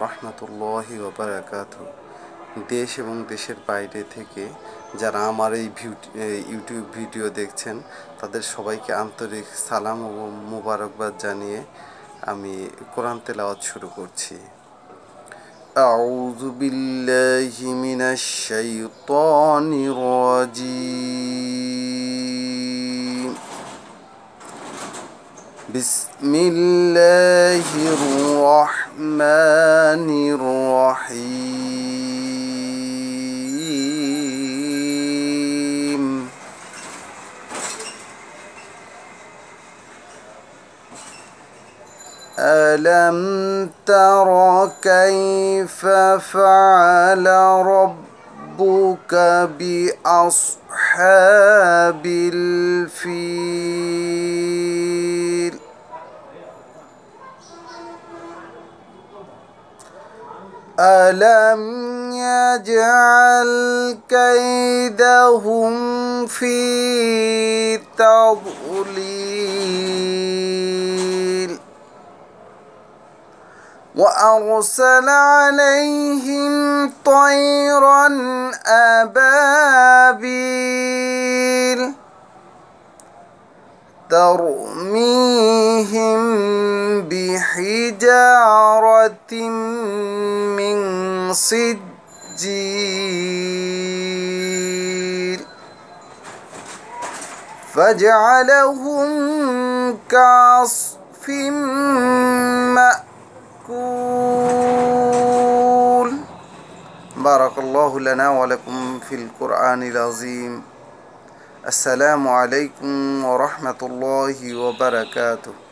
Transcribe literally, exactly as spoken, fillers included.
রাহমাতুল্লাহি ওয়া বারাকাতুহু। দেশ এবং দেশের বাইরে থেকে যারা আমার এই ইউটিউব ভিডিও দেখছেন তাদের সবাইকে আন্তরিক সালাম ও মুবারকবাদ জানিয়ে আমি কোরআন তেলাওয়াত শুরু করছি। আউযু বিল্লাহি মিনাশ শাইতানির রাজিম। বিসমিল্লাহির রাহমানির রাহিম। ألم تر كيف فعل ربك بأصحاب الفيل ألم يجعل كيدهم في تضليل وأرسل عليهم طيرا أبابيل ترميهم بحجارة من سجيل فجعلهم كعصف مأكول. بارك الله لنا ولكم في القرآن العظيم. السلام عليكم ورحمة الله وبركاته.